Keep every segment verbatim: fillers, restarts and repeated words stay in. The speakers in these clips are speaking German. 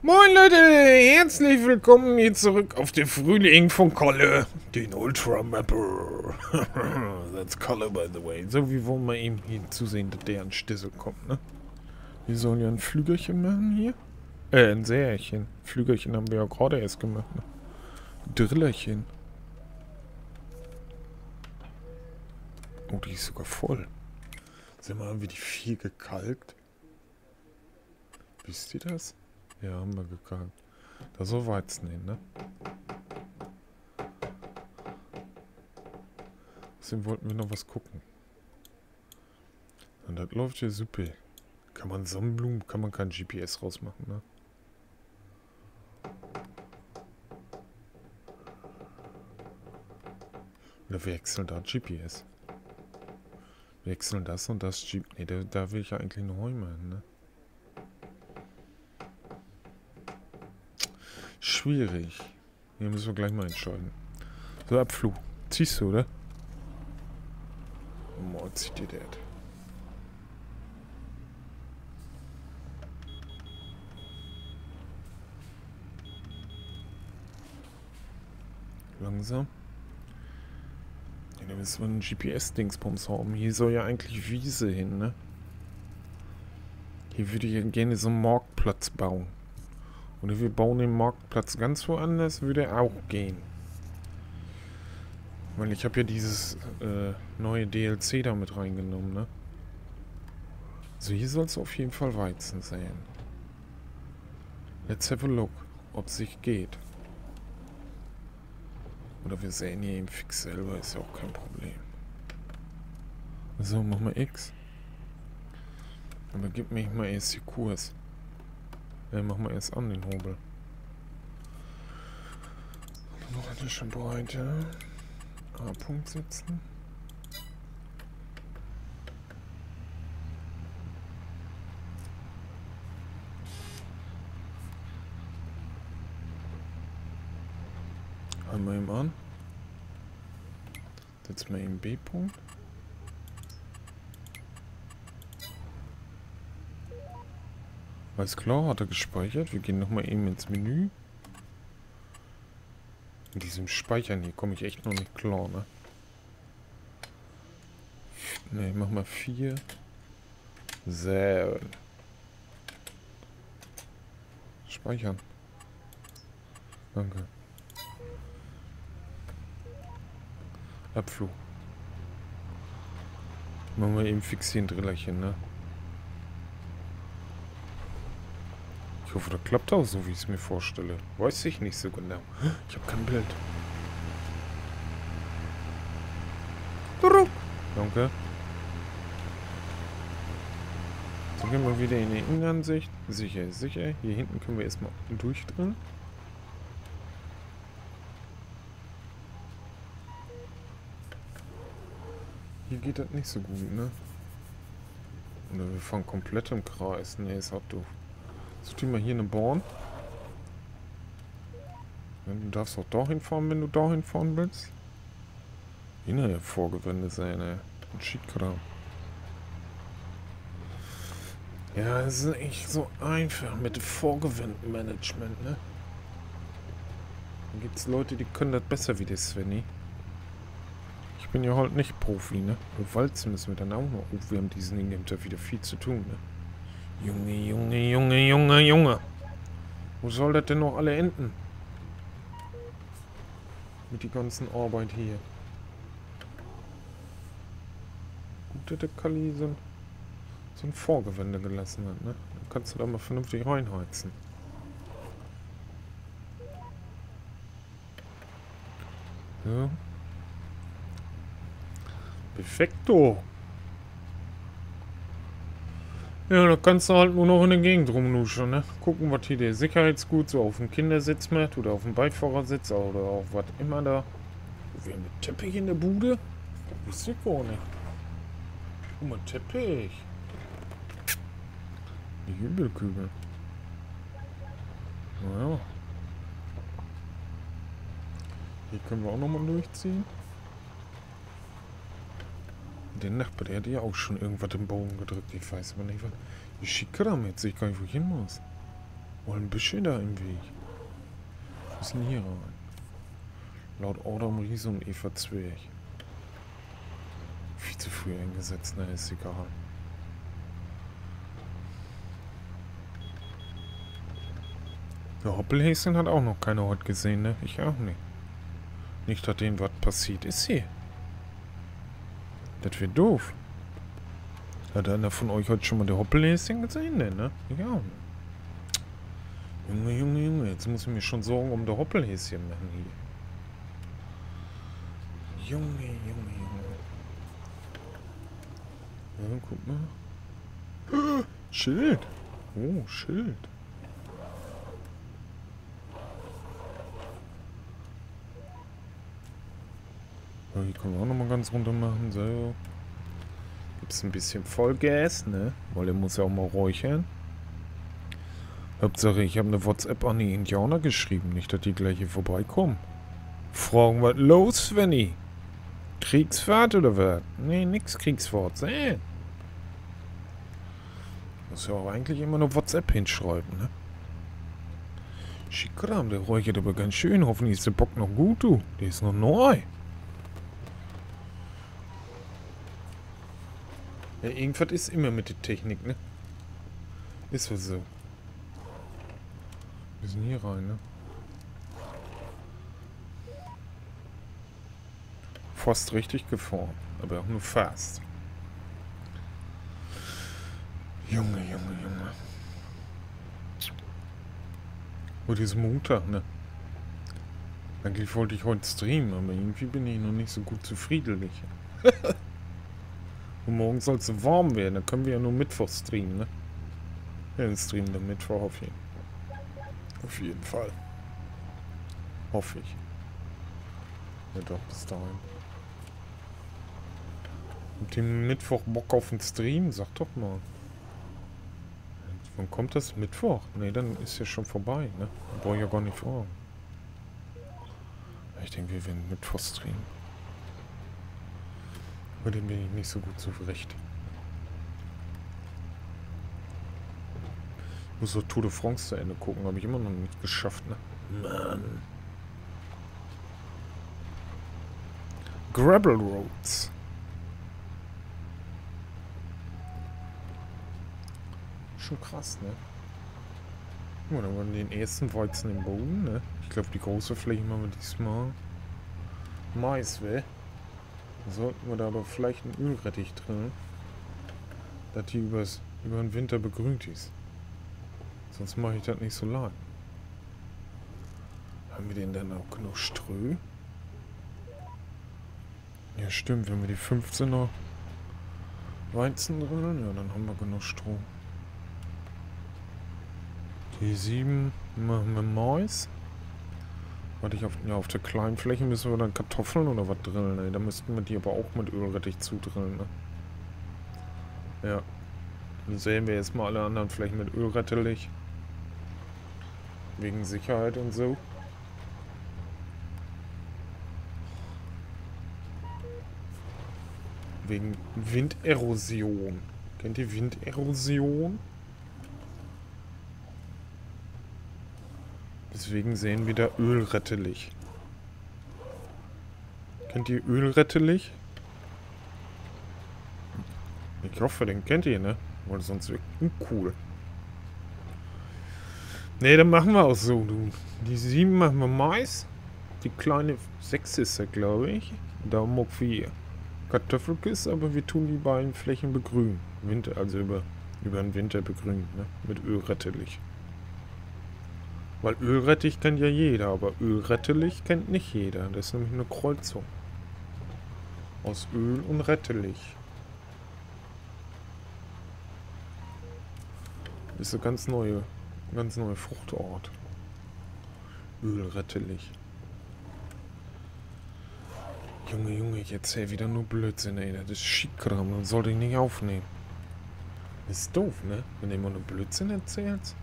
Moin Leute, herzlich willkommen hier zurück auf den Frühling von Kolle, den Ultra Mapper. That's Kolle, by the way. So, wie wollen wir eben hier zusehen, dass der an Stissel kommt, ne? Wir sollen ja ein Flügelchen machen hier. Äh, ein Säerchen. Flügelchen haben wir ja gerade erst gemacht, ne? Drillerchen. Oh, die ist sogar voll. Sag mal, haben wir die viel gekalkt? Wisst ihr das? Ja, haben wir gekalkt. Da soll Weizen hin, ne? Deswegen wollten wir noch was gucken. Und das läuft ja super. Kann man Sonnenblumen, kann man kein G P S rausmachen, ne? Oder wir wechseln da G P S. Wir wechseln das und das G P S. Ne, da, da will ich ja eigentlich noch Räume hin, ne? Schwierig. Hier müssen wir gleich mal entscheiden. So, Abflug. Ziehst du, oder? Oh, zieht ihr das? Langsam. Ja, da müssen wir einen G P S-Dingsbums haben. Hier soll ja eigentlich Wiese hin, ne? Hier würde ich ja gerne so einen Marktplatz bauen. Oder wir bauen den Marktplatz ganz woanders, würde auch gehen. Weil ich habe ja dieses äh, neue D L C da mit reingenommen, ne? So, hier soll es auf jeden Fall Weizen sein. Let's have a look, ob es sich geht. Oder wir sehen hier eben fix selber, ist ja auch kein Problem. So, machen wir X. Aber gib mir mal erst die Kurs. Ja, machen wir erst an den Hobel. Noch schon bereit, ja. A-Punkt setzen. Einmal eben an. Setzen wir eben B-Punkt. Alles klar, hat er gespeichert. Wir gehen nochmal eben ins Menü. In diesem Speichern hier komme ich echt noch nicht klar, ne? Ne, mach mal vier. So. Speichern. Danke. Abflug. Machen wir eben fixieren Drillerchen, ne? Ich hoffe, das klappt auch so, wie ich es mir vorstelle. Weiß ich nicht so genau. Ich habe kein Bild. Danke. So, gehen wir wieder in die Innenansicht. Sicher ist sicher. Hier hinten können wir erstmal durchdrehen. Hier geht das nicht so gut, ne? Oder wir fahren komplett im Kreis. Ne, ist auch doof. So, tun wir hier eine Bahn. Du darfst auch dahin fahren, wenn du dahin fahren willst. Hinterher Vorgewände sein, ey. Ein Cheatkram. Ja, das ist echt so einfach mit Vorgewändenmanagement, ne? Da gibt es Leute, die können das besser wie der Svenny. Ich bin ja halt nicht Profi, ne? Und Walzen müssen wir dann auch noch. Oh, wir haben diesen Ding ja wieder viel zu tun, ne? Junge, Junge, Junge, Junge, Junge. Wo soll das denn noch alle enden? Mit die ganzen Arbeit hier. Gut, dass der Kali so ein, so ein Vorgewende gelassen hat, ne? Dann kannst du da mal vernünftig reinheizen. So. Perfekto. Ja, da kannst du halt nur noch in der Gegend rumluschen, ne? Gucken, was hier der Sicherheitsgut so auf dem Kindersitz macht oder auf dem Beifahrersitz oder auf was immer da. Wir haben einen Teppich in der Bude? Das wusste ich gar nicht. Guck mal, Teppich. Die Hügelkübel. Naja. Hier können wir auch nochmal durchziehen. Der Nachbar, der hat ja auch schon irgendwas im Bogen gedrückt. Ich weiß aber nicht, was. Wie schick er damit? Sehe ich gar nicht, wo ich hin muss. Oh, ein bisschen da im Weg. Wir müssen hier rein. Laut Adam Riese und Eva Zwerg. Viel zu früh eingesetzt, na, ist egal. Der Hoppelhäschen hat auch noch keine Haut gesehen, ne? Ich auch nicht. Nicht, dass denen was passiert ist hier. Das wird doof. Hat einer von euch heute schon mal der Hoppelhäschen gesehen, ne? ne? Ich auch nicht. Junge, Junge, Junge, jetzt muss ich mir schon Sorgen um der Hoppelhäschen machen hier. Junge, Junge, Junge. Ja, guck mal. Schild. Oh, Schild. Ja, hier können wir auch nochmal ganz runter machen. So. Gibt's ein bisschen Vollgas, ne? Weil er muss ja auch mal räuchern. Hauptsache, ich habe eine WhatsApp an die Indianer geschrieben. Nicht, dass die gleich hier vorbeikommen. Fragen, was los, Svenny? Kriegsfahrt oder was? Nee, nix Kriegsfahrt. Äh. Muss ja auch eigentlich immer eine WhatsApp hinschreiben, ne? Schickram, der räuchert aber ganz schön. Hoffentlich ist der Bock noch gut, du. Der ist noch neu. Ja, irgendwas ist immer mit der Technik, ne? Ist ja so. Wir sind hier rein, ne? Fast richtig gefahren, aber auch nur fast. Junge, Junge, Junge. Heute ist Montag, ne? Eigentlich wollte ich heute streamen, aber irgendwie bin ich noch nicht so gut zufriedentlich. Und morgen soll es warm werden, dann können wir ja nur Mittwoch streamen, ne? Ja, dann streamen wir Mittwoch auf jeden Fall. Auf jeden Fall. Hoffe ich. Ja doch, bis dahin. Mit dem Mittwoch Bock auf den Stream? Sag doch mal. Wann kommt das? Mittwoch? Ne, dann ist ja schon vorbei, ne? Brauche ich ja gar nicht fragen. Ich denke, wir werden Mittwoch streamen. Mit dem bin ich nicht so gut zurecht. Ich muss so Tour de France zu Ende gucken, habe ich immer noch nicht geschafft, ne? Mann. Gravel Roads. Schon krass, ne? Ja, dann waren den ersten Weizen im Boden, ne? Ich glaube, die große Fläche machen wir diesmal Mais, weh? Sollten wir da aber vielleicht ein Ölrettich drin, dass die übers, über den Winter begrünt ist. Sonst mache ich das nicht so lang. Haben wir denn dann auch genug Strö? Ja stimmt, wenn wir die fünfzehner Weizen drin, ja dann haben wir genug Stroh. Die sieben machen wir Mais. Warte ich auf, ja, auf der kleinen Fläche müssen wir dann Kartoffeln oder was drillen, ey. Da müssten wir die aber auch mit Ölrettich zudrillen, ne? Ja. Dann sehen wir jetzt mal alle anderen Flächen mit Ölrettich. Wegen Sicherheit und so. Wegen Winderosion. Kennt ihr Winderosion? Deswegen sehen wir da Ölrettich. Kennt ihr Ölrettich? Ich hoffe, den kennt ihr, ne? Weil sonst wird uncool. Ne, dann machen wir auch so, du. Die sieben machen wir Mais. Die kleine sechs ist er, glaube ich. Da mag vier Kartoffelkiss, aber wir tun die beiden Flächen begrünen. Winter, also über, über den Winter begrünen, ne? Mit Ölrettich. Weil Ölrettich kennt ja jeder, aber Ölrettich kennt nicht jeder. Das ist nämlich eine Kreuzung. Aus Öl und Rettich. Das ist eine ganz neue, ganz neue Fruchtart. Ölrettich. Junge, Junge, ich erzähl wieder nur Blödsinn, ey. Das ist Schickkram, das sollte ich nicht aufnehmen. Das ist doof, ne? Wenn du immer nur Blödsinn erzählst.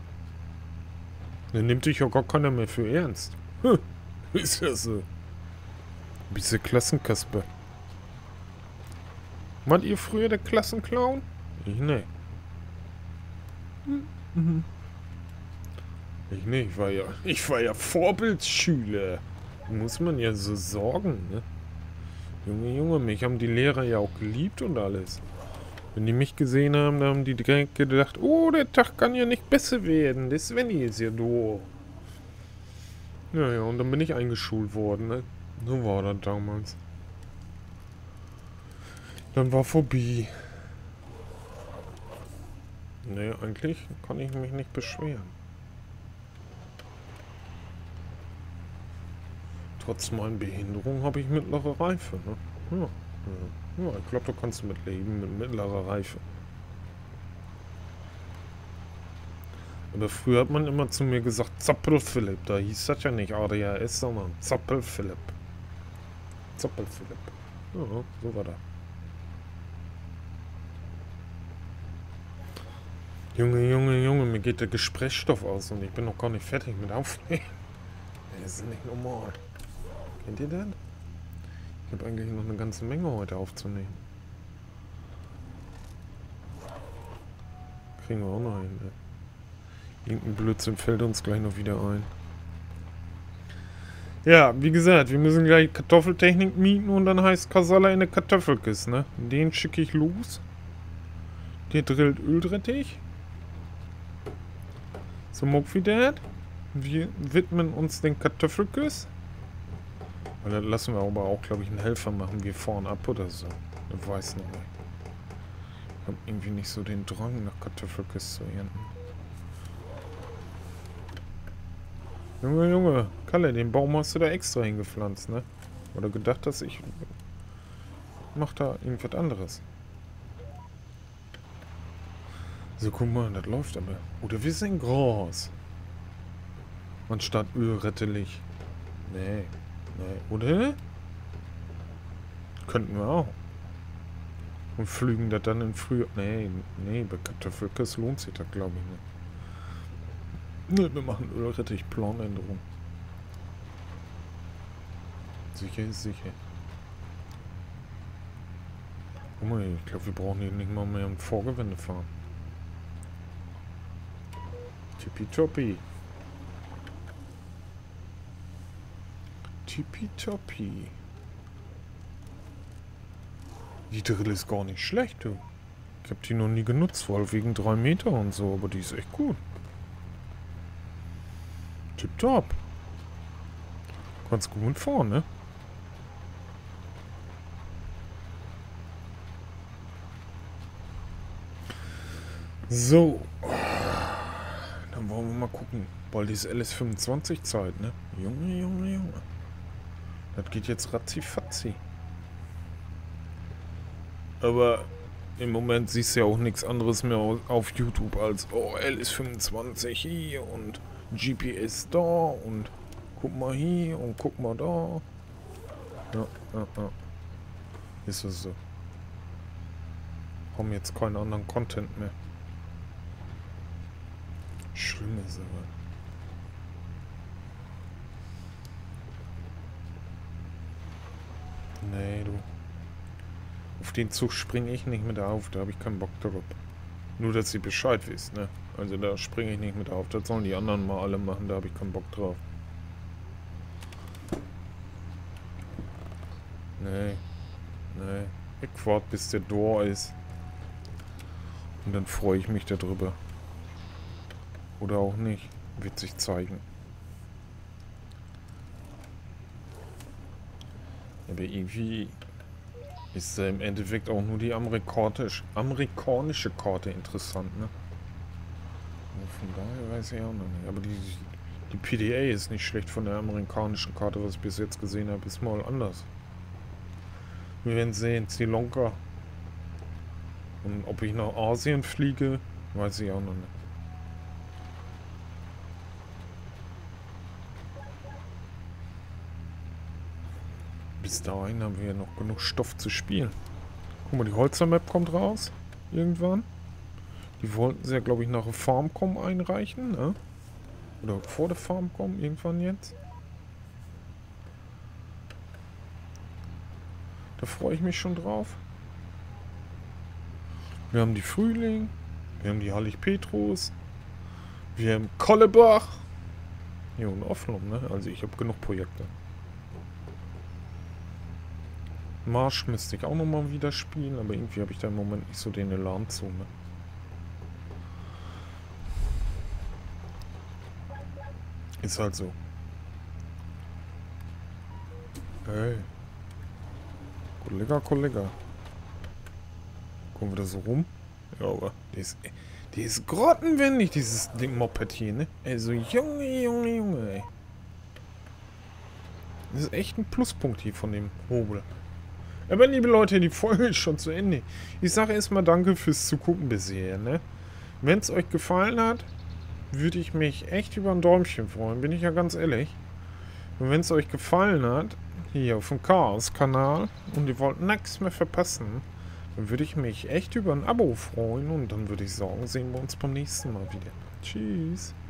Dann nimmt dich ja gar keiner mehr für ernst. Hm, ist ja so. Bist du Klassenkasper? Wart ihr früher der Klassenclown? Ich ne. Mhm. Ich nicht, ich war ja, ich war ja Vorbildsschüler. Muss man ja so sorgen, ne? Junge, Junge, mich haben die Lehrer ja auch geliebt und alles. Wenn die mich gesehen haben, dann haben die direkt gedacht, oh, der Tag kann ja nicht besser werden. Der Svenny ist ja doof. Naja, und dann bin ich eingeschult worden, ne? So war das damals. Dann war vorbei. Ne, eigentlich kann ich mich nicht beschweren. Trotz meiner Behinderung habe ich mittlere Reife, ne? Ja, ja. Ja, ich glaube, da kannst du mitleben mit mittlerer Reife. Aber früher hat man immer zu mir gesagt, Zappel-Philipp. Da hieß das ja nicht A D H S, sondern Zappel-Philipp. Zappel-Philipp. Ja, so war das. Junge, Junge, Junge, mir geht der Gesprächsstoff aus und ich bin noch gar nicht fertig mit Aufnehmen. Das ist nicht normal. Kennt ihr das? Ich habe eigentlich noch eine ganze Menge heute aufzunehmen. Kriegen wir auch noch hin, ne? Irgendein Blödsinn fällt uns gleich noch wieder ein. Ja, wie gesagt, wir müssen gleich Kartoffeltechnik mieten und dann heißt Kasala in der Kartoffelkiste, ne? Den schicke ich los. Der drillt Öldrettich. So, Muckvidad. Wir widmen uns den Kartoffelküss. Und dann lassen wir aber auch, glaube ich, einen Helfer machen, wir fahren ab oder so. Ich weiß nicht mehr. Ich habe irgendwie nicht so den Drang, nach Kartoffelküss zu ernten. Junge, Junge, Kalle, den Baum hast du da extra hingepflanzt, ne? Oder gedacht, dass ich... Mach da irgendwas anderes. So, guck mal, das läuft aber. Oder wir sind groß. Anstatt Ölrettelig. Nee. Nee. Oder? Könnten wir auch. Und flügen das dann in Frühjahr. Nee, nee, bei Kartoffelküss lohnt sich das, glaube ich, nicht. Ne, wir machen Ölrettich, Planänderung. Sicher ist sicher. Guck mal, ich glaube, wir brauchen hier nicht mal mehr ein Vorgewende fahren. Tippitoppi. Tippitoppi. Die Drill ist gar nicht schlecht, du. Ich habe die noch nie genutzt, voll wegen drei Meter und so, aber die ist echt gut. Tipptopp. Ganz gut fahren, ne? So. Dann wollen wir mal gucken. Bald ist L S fünfundzwanzig Zeit, ne? Junge, Junge, Junge. Das geht jetzt ratzi-fatzi. Aber im Moment siehst du ja auch nichts anderes mehr auf YouTube als oh, L S fünfundzwanzig hier und G P S da und guck mal hier und guck mal da. Ja, ja, ja. Ist es so. Haben jetzt keinen anderen Content mehr. Schlimm ist aber. Nee, du. Auf den Zug springe ich nicht mit auf, da habe ich keinen Bock drauf. Nur, dass ihr Bescheid wisst, ne? Also da springe ich nicht mit auf. Das sollen die anderen mal alle machen, da habe ich keinen Bock drauf. Nee. Nee. Ich warte, bis der Door ist. Und dann freue ich mich darüber. Oder auch nicht. Wird sich zeigen. Aber irgendwie ist äh, im Endeffekt auch nur die amerikanisch, amerikanische Karte interessant, ne? Von daher weiß ich auch noch nicht. Aber die, die P D A ist nicht schlecht von der amerikanischen Karte, was ich bis jetzt gesehen habe. Ist mal anders. Wir werden sehen. Sri Lanka. Und ob ich nach Asien fliege, weiß ich auch noch nicht. Bis dahin haben wir ja noch genug Stoff zu spielen. Guck mal, die Holzer-Map kommt raus. Irgendwann. Die wollten sie ja, glaube ich, nach der Farmcom einreichen, ne? Oder vor der Farmcom, irgendwann jetzt. Da freue ich mich schon drauf. Wir haben die Frühling. Wir haben die Hallig Petrus. Wir haben Kollebach. Ja, und Offenum, ne? Also ich habe genug Projekte. Marsch müsste ich auch nochmal wieder spielen, aber irgendwie habe ich da im Moment nicht so den Elan zu, ne? Ist halt so. Hey. Kollege, Kollege. Kommen wir da so rum? Ja, aber die ist, die ist grottenwendig, dieses Ding Moped hier, ne? Also, Junge, Junge, Junge, ey. Das ist echt ein Pluspunkt hier von dem Hobel. Aber liebe Leute, die Folge ist schon zu Ende. Ich sage erstmal danke fürs Zugucken bisher, ne? Wenn es euch gefallen hat, würde ich mich echt über ein Däumchen freuen, bin ich ja ganz ehrlich. Und wenn es euch gefallen hat, hier auf dem Chaos-Kanal, und ihr wollt nichts mehr verpassen, dann würde ich mich echt über ein Abo freuen und dann würde ich sagen, sehen wir uns beim nächsten Mal wieder. Tschüss.